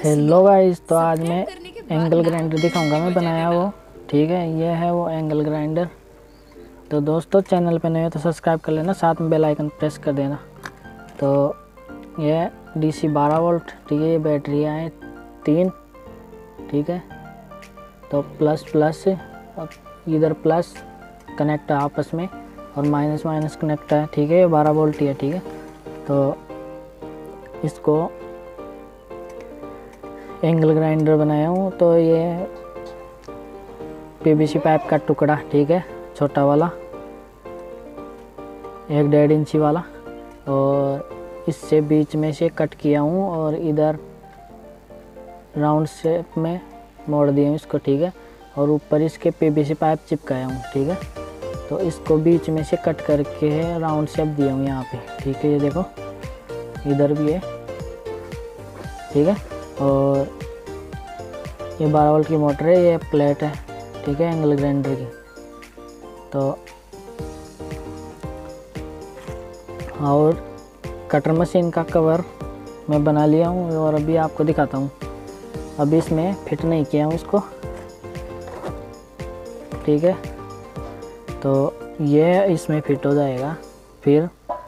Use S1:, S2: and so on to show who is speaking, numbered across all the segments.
S1: Hello guys, तो आज मैं एंगल ग्राइंडर दिखाऊंगा मैं बनाया वो। ठीक है, ये है वो एंगल ग्राइंडर। तो दोस्तों, चैनल पे नए हो तो सब्सक्राइब कर लेना, साथ में बेल आइकन प्रेस कर देना। तो ये DC 12 वोल्ट, ठीक है। ये बैटरियाँ हैं 3, ठीक है। तो प्लस प्लस और इधर प्लस कनेक्ट है आपस में, और माइनस माइनस कनेक्ट है, ठीक है। ये 12 वोल्ट ही है, ठीक है। तो इसको एंगल ग्राइंडर बनाया हूँ। तो ये PVC पाइप का टुकड़ा, ठीक है, छोटा वाला, 1.5 इंची वाला, और इससे बीच में से कट किया हूँ और इधर राउंड शेप में मोड़ दिया हूँ इसको, ठीक है। और ऊपर इसके PVC पाइप चिपकाया हूँ, ठीक है। तो इसको बीच में से कट करके राउंड शेप दिया हूँ यहाँ पे, ठीक है। ये देखो, इधर भी है, ठीक है। और ये 12 वोल्ट की मोटर है, ये प्लेट है, ठीक है, एंगल ग्राइंडर की। तो और कटर मशीन का कवर मैं बना लिया हूँ और अभी आपको दिखाता हूँ। अभी इसमें फिट नहीं किया हूँ इसको, ठीक है। तो ये इसमें फिट हो जाएगा, फिर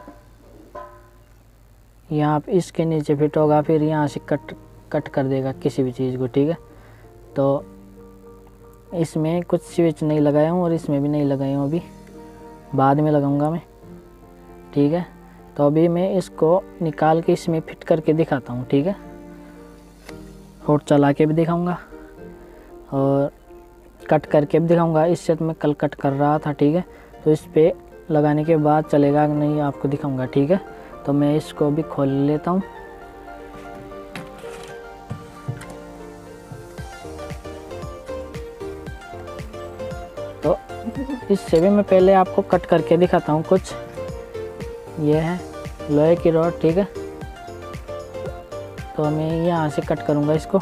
S1: यहाँ इसके नीचे फिट होगा, फिर यहाँ से कट कर देगा किसी भी चीज़ को, ठीक है। तो इसमें कुछ स्विच नहीं लगाया हूँ और इसमें भी नहीं लगाया हूँ, अभी बाद में लगाऊंगा मैं, ठीक है। तो अभी मैं इसको निकाल के इसमें फिट करके दिखाता हूँ, ठीक है। और चला के भी दिखाऊंगा और कट करके भी दिखाऊंगा। इससे तो मैं कल कट कर रहा था, ठीक है। तो इस पे लगाने के बाद चलेगा कि नहीं आपको दिखाऊंगा, ठीक है। तो मैं इसको भी खोल लेता हूँ। तो इससे भी मैं पहले आपको कट करके दिखाता हूँ कुछ। ये है लोहे की रॉड, ठीक है। तो मैं यहाँ से कट करूँगा इसको।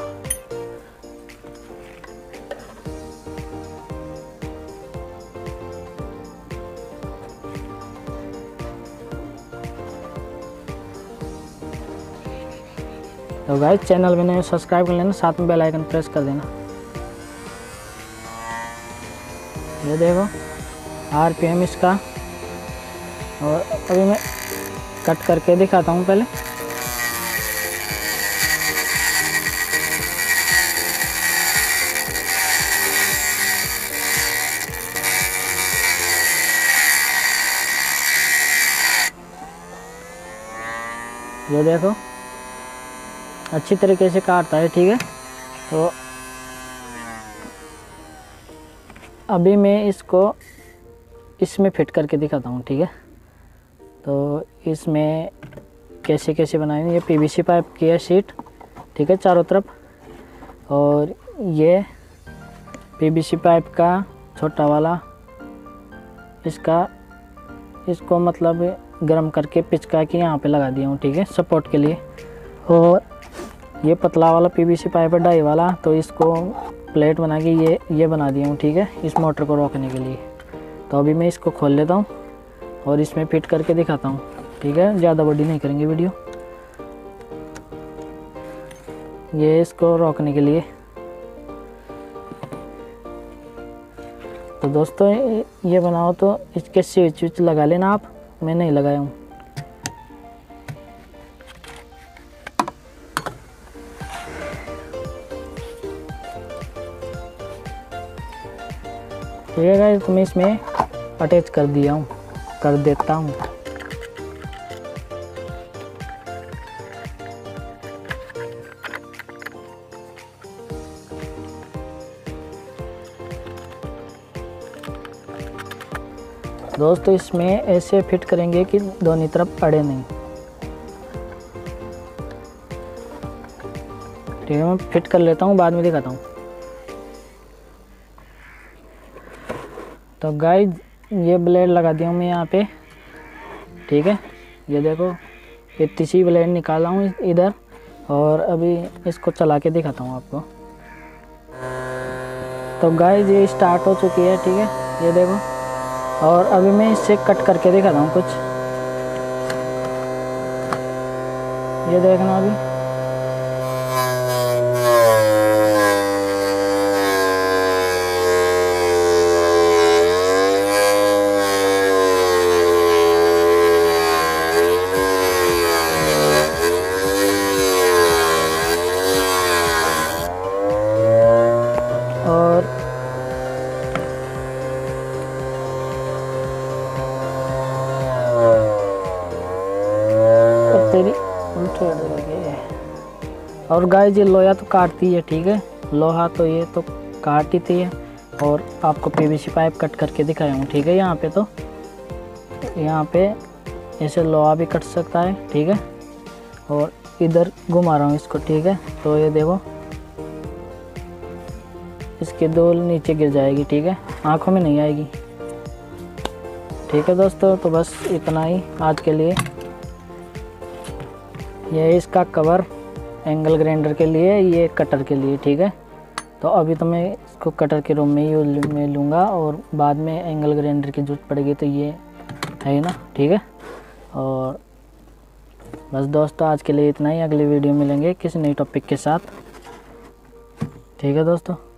S1: तो गाइस, चैनल में नए सब्सक्राइब कर लेना, साथ में बेल आइकन प्रेस कर देना। ये देखो RPM इसका। और अभी मैं कट करके दिखाता हूँ पहले। ये देखो, अच्छी तरीके से काटता है, ठीक है। तो अभी मैं इसको इसमें फिट करके दिखाता हूँ, ठीक है। तो इसमें कैसे कैसे बनाएंगे। ये PVC पाइप की है शीट, ठीक है, चारों तरफ। और ये PVC पाइप का छोटा वाला, इसको मतलब गर्म करके पिचका के यहाँ पे लगा दिया हूँ, ठीक है, सपोर्ट के लिए। और ये पतला वाला PVC पाइप है 2.5 वाला, तो इसको प्लेट बना के ये बना दिया हूँ, ठीक है, इस मोटर को रोकने के लिए। तो अभी मैं इसको खोल लेता हूँ और इसमें फिट करके दिखाता हूँ, ठीक है। ज़्यादा बड़ी नहीं करेंगे वीडियो। ये इसको रोकने के लिए। तो दोस्तों, ये बनाओ तो इसके स्विच लगा लेना आप, मैं नहीं लगाया हूँ। ठीक है गाइस, तो मैं इसमें अटैच कर देता हूँ। दोस्तों, इसमें ऐसे फिट करेंगे कि दोनों तरफ अड़े नहीं, ठीक है। मैं फिट कर लेता हूँ, बाद में दिखाता हूँ। तो गाइस, ये ब्लेड लगा दिया हूँ मैं यहाँ पे, ठीक है। ये देखो, ये तीसरी ब्लेड निकाला हूँ इधर, और अभी इसको चला के दिखाता हूँ आपको। तो गाइस, ये स्टार्ट हो चुकी है, ठीक है, ये देखो। और अभी मैं इससे कट करके दिखाता हूँ कुछ। ये देखना अभी। और गाइस ये लोहा तो काटती है, ठीक है, लोहा तो ये तो काटती है। और आपको पीवीसी पाइप कट करके दिखाया हूँ, ठीक है। यहाँ पे ऐसे लोहा भी कट सकता है, ठीक है। और इधर घुमा रहा हूँ इसको, ठीक है। तो ये देखो इसकी धूल नीचे गिर जाएगी, ठीक है, आँखों में नहीं आएगी, ठीक है दोस्तों। तो बस इतना ही आज के लिए। ये इसका कवर एंगल ग्राइंडर के लिए, ये कटर के लिए, ठीक है। तो अभी तो मैं इसको कटर के रूम में यूज में लूँगा और बाद में एंगल ग्राइंडर की जरूरत पड़ेगी, तो ये है ना, ठीक है। और बस दोस्तों आज के लिए इतना ही। अगली वीडियो मिलेंगे किसी नई टॉपिक के साथ, ठीक है दोस्तों।